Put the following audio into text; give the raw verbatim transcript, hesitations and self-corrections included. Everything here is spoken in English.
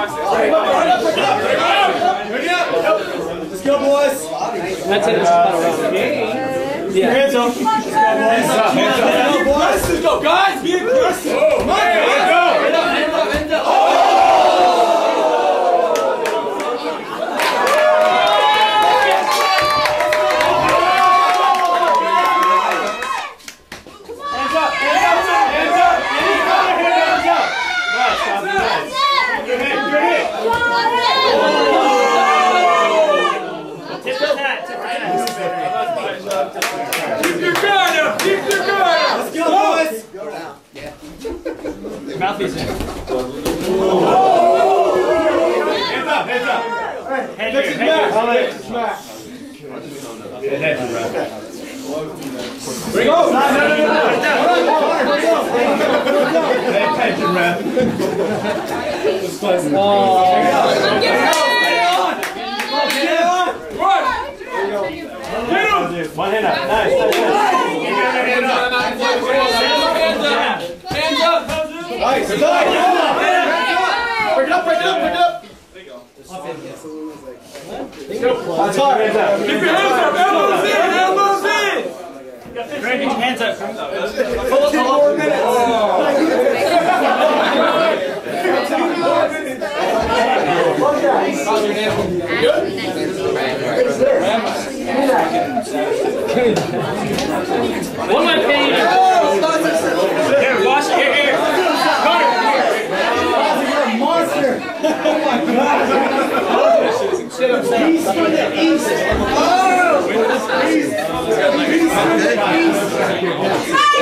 Let's go, boys. That's it. Yeah. Hands up. Hands up. Hands up, boys. Let's go, guys. Be aggressive. Come on, hands up. Hands up. Hands up. Hands up. Keep your guard up! Keep your guard up! Let's go, boys! Go down. Yeah. Mouthpiece in. Hands up, hands up! Head here, head here. Smack. Head here. Bring it! No, no, no, no! Pay attention, ref. One hand up. Nice, nice, nice. Hands up! Hands up! Hands up! Nice! Break it up! Break it up! Break it up! There you go. That's hard. Hands up. Keep your hands up! Elbows in! Elbows in! Greg, get your hands up. Two more minutes. One of my pain. Here, wash it. Here, here. Carter. You're a monster. Oh my God. He's from the east. Oh! He's from the east.